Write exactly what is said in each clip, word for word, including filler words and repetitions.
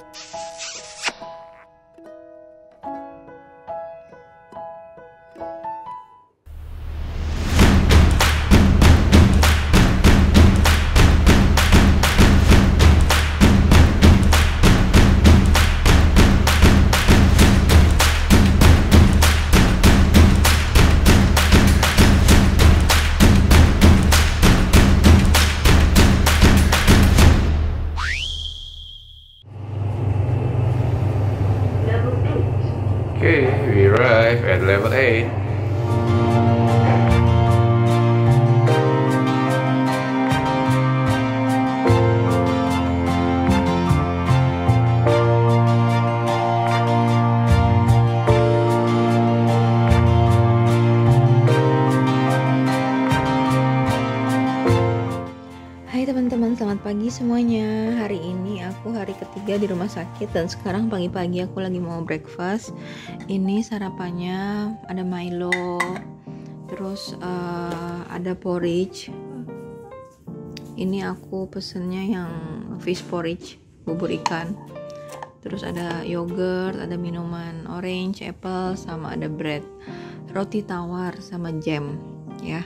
Okay, we arrive at level eight. Hai teman-teman, selamat pagi semuanya. Hari ini aku hari ketiga di rumah sakit dan sekarang pagi-pagi aku lagi mau breakfast. Ini sarapannya ada Milo, terus uh, ada porridge. Ini aku pesennya yang fish porridge, bubur ikan. Terus ada yogurt, ada minuman orange, apple, sama ada bread, roti tawar sama jam, ya.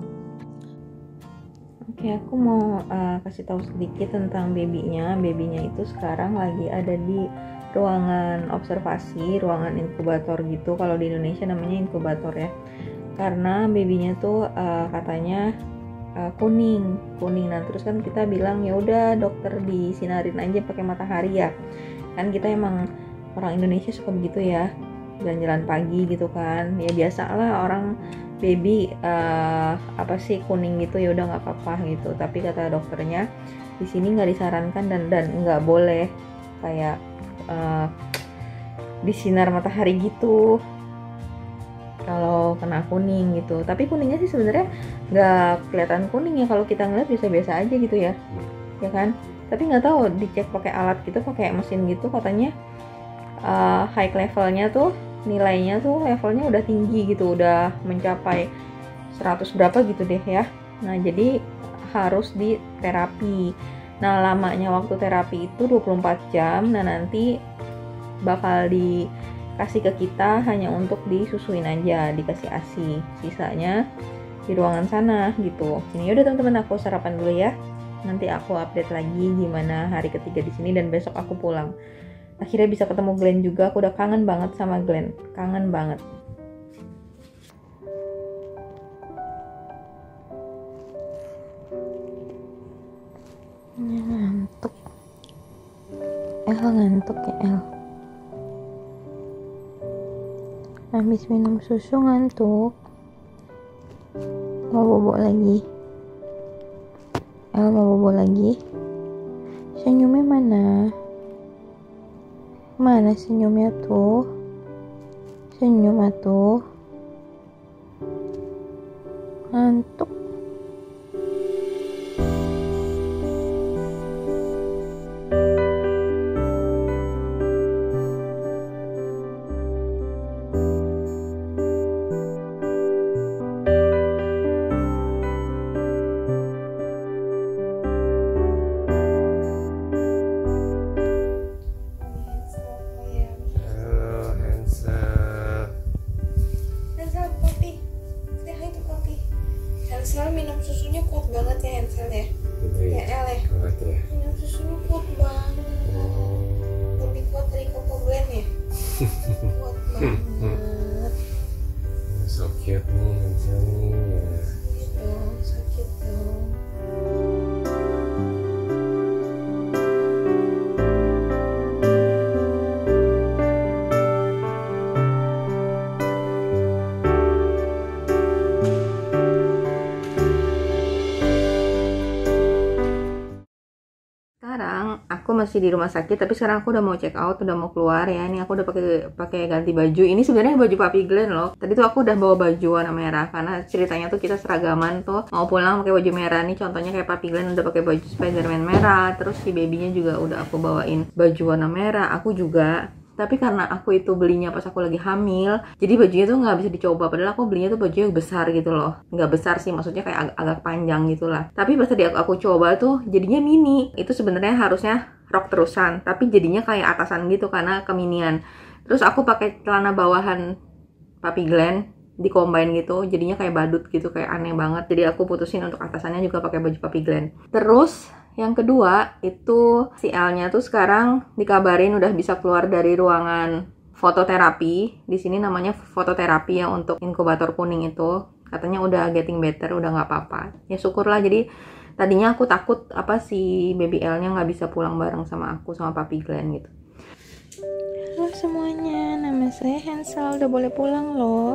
Oke, aku mau uh, kasih tahu sedikit tentang babynya. Babynya itu sekarang lagi ada di ruangan observasi, ruangan inkubator gitu. Kalau di Indonesia namanya inkubator ya. Karena babynya tuh uh, katanya uh, kuning, kuning. Nah, terus kan kita bilang ya udah dokter disinarin aja pakai matahari ya. Kan kita emang orang Indonesia suka begitu ya, jalan-jalan pagi gitu kan. Ya biasalah orang baby uh, apa sih kuning gitu, ya udah nggak apa-apa gitu. Tapi kata dokternya di sini nggak disarankan dan dan nggak boleh kayak uh, disinar matahari gitu kalau kena kuning gitu. Tapi kuningnya sih sebenarnya nggak kelihatan kuning ya, kalau kita ngeliat biasa-biasa aja gitu ya, ya kan. Tapi nggak tahu dicek pakai alat gitu, pakai mesin gitu, katanya uh, high levelnya tuh, nilainya tuh levelnya udah tinggi gitu, udah mencapai seratus berapa gitu deh ya. Nah jadi harus di terapi. Nah lamanya waktu terapi itu dua puluh empat jam. Nah nanti bakal dikasih ke kita hanya untuk disusuin aja, dikasih ASI, sisanya di ruangan sana gitu. Ini udah teman-teman, aku sarapan dulu ya. Nanti aku update lagi gimana hari ketiga di sini dan besok aku pulang. Akhirnya bisa ketemu Glenn juga. Aku udah kangen banget sama Glenn, kangen banget. Ngantuk. El ngantuk ya El. Habis minum susu ngantuk. Mau bobo lagi. El mau bobo lagi. Senyumnya mana? Mana senyumnya tuh? Senyum atuh. Ngantuk. Hansel minum susunya kuat banget ya Hansel ya. Gitu ya. Ya El ya. Kuat ya. Minum susunya kuat banget. Oh. Lebih kuat dari Koko Glenn ya. Kuat banget. So cute nih Hansel nih ya. Sakit dong, sakit dong. Aku masih di rumah sakit, tapi sekarang aku udah mau check out, udah mau keluar ya. Ini aku udah pakai pakai ganti baju. Ini sebenarnya baju Papi Glenn loh. Tadi tuh aku udah bawa baju warna merah karena ceritanya tuh kita seragaman tuh mau pulang pakai baju merah nih. Contohnya kayak Papi Glenn udah pakai baju Spiderman merah, terus si babynya juga udah aku bawain baju warna merah. Aku juga. Tapi karena aku itu belinya pas aku lagi hamil, jadi bajunya tuh nggak bisa dicoba. Padahal aku belinya tuh bajunya besar gitu loh. Nggak besar sih, maksudnya kayak ag agak panjang gitu lah. Tapi pas tadi aku, aku coba tuh jadinya mini. Itu sebenarnya harusnya rok terusan, tapi jadinya kayak atasan gitu karena keminian. Terus aku pakai celana bawahan Papi Glenn di combine gitu, jadinya kayak badut gitu, kayak aneh banget. Jadi aku putusin untuk atasannya juga pakai baju Papi Glenn. Terus yang kedua itu si L-nya tuh sekarang dikabarin udah bisa keluar dari ruangan fototerapi. Di sini namanya fototerapi ya untuk inkubator kuning itu. Katanya udah getting better, udah nggak apa-apa. Ya syukurlah. Jadi tadinya aku takut apa si baby L-nya nggak bisa pulang bareng sama aku sama Papi Glenn gitu. Halo semuanya, nama saya Hansel, udah boleh pulang loh.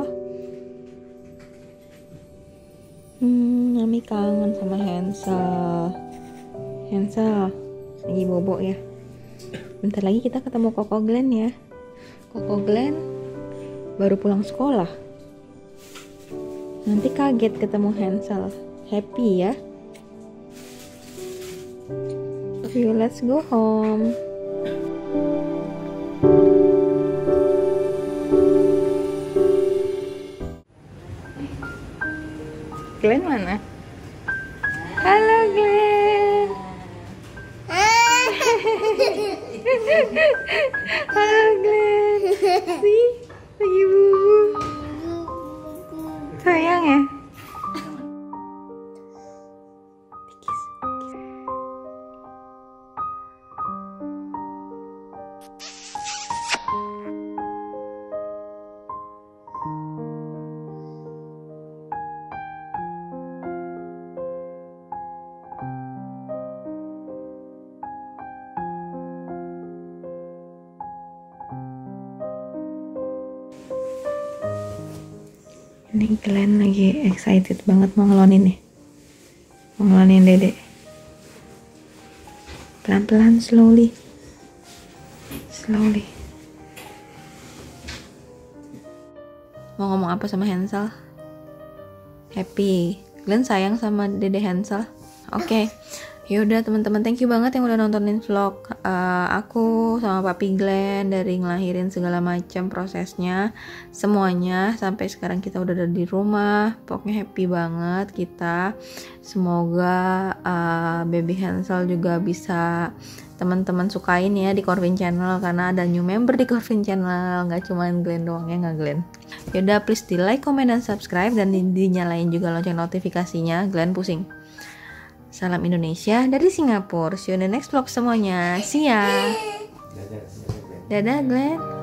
Hmm, Mami kangen sama Hansel. Hansel, lagi bobo ya. Bentar lagi kita ketemu Koko Glenn ya. Koko Glenn baru pulang sekolah. Nanti kaget ketemu Hansel. Happy ya. Yuk, let's go home. Glenn mana? Halo Glenn. Halo Glenn. Sih, lagi bubu. Sayang ya. Ini Glenn lagi excited banget mau ngelonin nih. Mau ngelonin Dede. Pelan-pelan, slowly. Slowly. Mau ngomong apa sama Hansel? Happy. Glenn sayang sama Dede Hansel. Oke. Okay. Yaudah teman-teman, thank you banget yang udah nontonin vlog uh, aku sama Papi Glenn dari ngelahirin segala macam prosesnya semuanya sampai sekarang kita udah ada di rumah. Pokoknya happy banget kita. Semoga uh, baby Hansel juga bisa teman-teman sukain ya di Corvin Channel karena ada new member di Corvin Channel, nggak cuma Glenn doang ya, nggak Glenn. Yaudah please di like, comment, dan subscribe dan di dinyalain juga lonceng notifikasinya. Glenn pusing. Salam Indonesia dari Singapura. See you in the next vlog semuanya. See ya. Dadah Glenn.